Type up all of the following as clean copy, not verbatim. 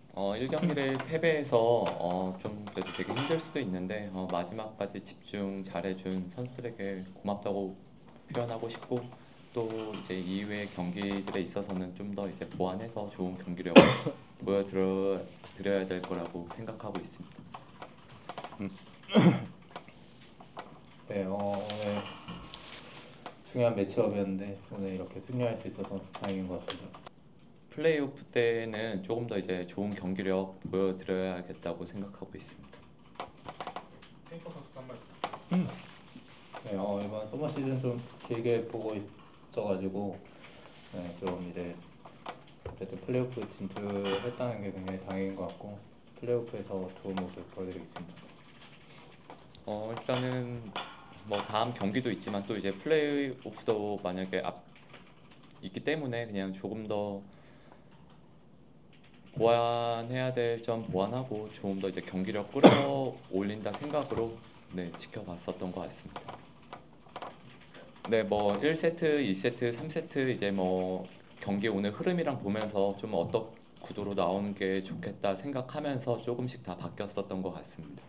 1경기를 패배해서 좀 그래도 되게 힘들 수도 있는데 마지막까지 집중 잘해준 선수들에게 고맙다고 표현하고 싶고 또 이제 이후의 경기들에 있어서는 좀 더 이제 보완해서 좋은 경기력을 보여드려야 될 거라고 생각하고 있습니다. 네, 오늘 중요한 매치업이었는데 오늘 이렇게 승리할 수 있어서 다행인 것 같습니다. 플레이오프 때는 조금 더 이제 좋은 경기력 보여드려야겠다고 생각하고 있습니다. 테이커 선수도 한말 네, 이번 서머 시즌 좀 길게 보고 있어가지고 네, 좀 이제 어쨌든 플레이오프 진출했다는 게 굉장히 다행인 것 같고 플레이오프에서 좋은 모습 보여드리겠습니다. 일단은 뭐 다음 경기도 있지만 또 이제 플레이오프도 만약에 있기 때문에 그냥 조금 더 보완해야 될 점 보완하고 조금 더 이제 경기력 끌어올린다 생각으로 네, 지켜봤었던 것 같습니다. 네, 뭐 1세트, 2세트, 3세트 이제 뭐 경기 오늘 흐름이랑 보면서 좀 어떤 구도로 나오는 게 좋겠다 생각하면서 조금씩 다 바뀌었었던 것 같습니다.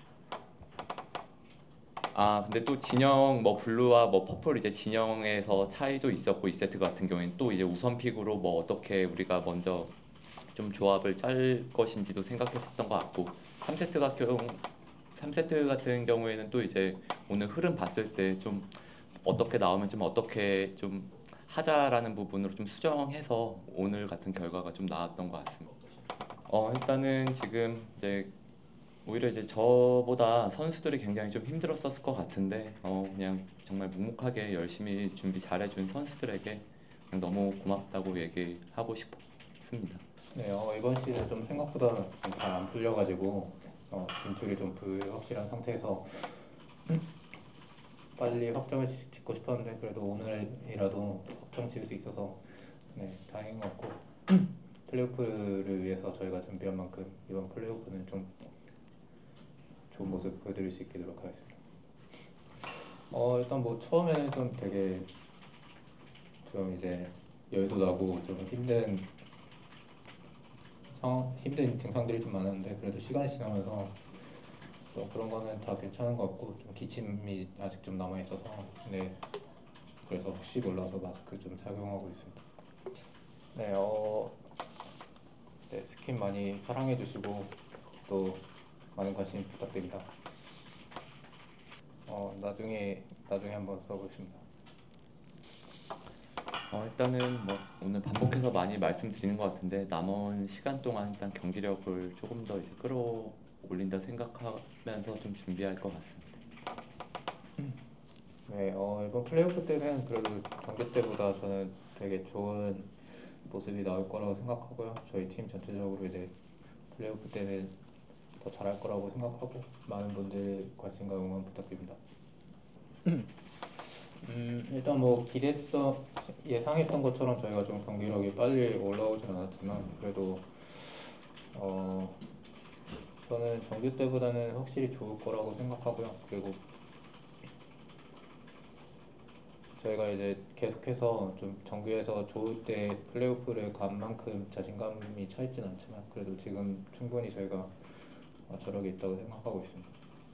근데 또 진영 뭐 블루와 뭐 퍼플 이제 진영에서 차이도 있었고 2세트 같은 경우에는 또 이제 우선 픽으로 뭐 어떻게 우리가 먼저 좀 조합을 짤 것인지도 생각했었던 것 같고 3세트 같은 경우에는 또 이제 오늘 흐름 봤을 때 좀 어떻게 나오면 좀 어떻게 좀 하자라는 부분으로 좀 수정해서 오늘 같은 결과가 좀 나왔던 것 같습니다. 일단은 지금 이제 오히려 이제 저보다 선수들이 굉장히 좀 힘들었었을 것 같은데 그냥 정말 묵묵하게 열심히 준비 잘해준 선수들에게 그냥 너무 고맙다고 얘기하고 싶습니다. 네, 이번 시즌 좀 생각보다 잘 안 풀려가지고 진출이 좀 불확실한 상태에서 빨리 확정을 짓고 싶었는데 그래도 오늘이라도 확정 지을 수 있어서 네, 다행인 것 같고 플레이오프를 위해서 저희가 준비한 만큼 이번 플레이오프는 좀 좋은 모습 보여드릴 수 있게 노력하겠습니다. 일단 뭐 처음에는 좀 되게 좀 이제 열도 나고 좀 힘든 증상들이 좀 많았는데 그래도 시간이 지나면서 또 그런 거는 다 괜찮은 것 같고 좀 기침이 아직 좀 남아 있어서 네, 그래서 혹시 몰라서 마스크 좀 착용하고 있습니다. 네, 네, 스킨 많이 사랑해 주시고 또 많은 관심 부탁드립니다. 나중에 한번 써보겠습니다. 일단은 뭐 오늘 반복해서 많이 말씀드리는 것 같은데 남은 시간 동안 일단 경기력을 조금 더 이제 끌어올린다 생각하면서 좀 준비할 것 같습니다. 네, 이번 플레이오프 때는 그래도 경기 때보다 저는 되게 좋은 모습이 나올 거라고 생각하고요. 저희 팀 전체적으로 이제 플레이오프 때는 더 잘할 거라고 생각하고 많은 분들 관심과 응원 부탁드립니다. 일단 뭐 예상했던 것처럼 저희가 좀 경기력이 빨리 올라오진 않았지만 그래도 저는 정규 때보다는 확실히 좋을 거라고 생각하고요. 그리고 저희가 이제 계속해서 좀 정규에서 좋을 때 플레이오프를 간 만큼 자신감이 차 있진 않지만 그래도 지금 충분히 저희가 저력이 있다고 생각하고 있습니다.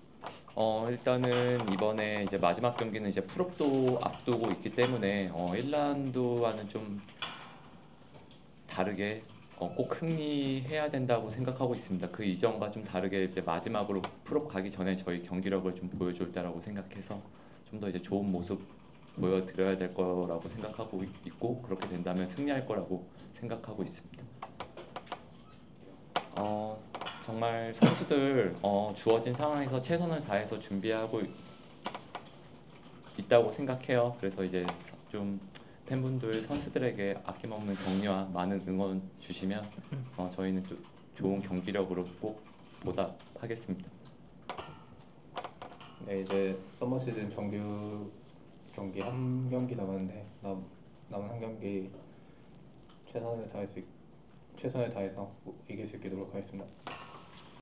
일단은 이번에 이제 마지막 경기는 이제 풀업도 앞두고 있기 때문에 1라운드와는 좀 다르게 꼭 승리해야 된다고 생각하고 있습니다. 그 이전과 좀 다르게 이제 마지막으로 풀업 가기 전에 저희 경기력을 좀 보여줄 때라고 생각해서 좀 더 이제 좋은 모습 보여드려야 될 거라고 생각하고 있고 그렇게 된다면 승리할 거라고 생각하고 있습니다. 정말 선수들 주어진 상황에서 최선을 다해서 준비하고 있다고 생각해요. 그래서 이제 좀 팬분들 선수들에게 아낌없는 격려와 많은 응원 주시면 저희는 또 좋은 경기력으로 꼭 보답하겠습니다. 네, 이제 서머 시즌 정규 경기 한 경기 남았는데 남은 한 경기 최선을 다해서 이길 수 있게 노력하겠습니다.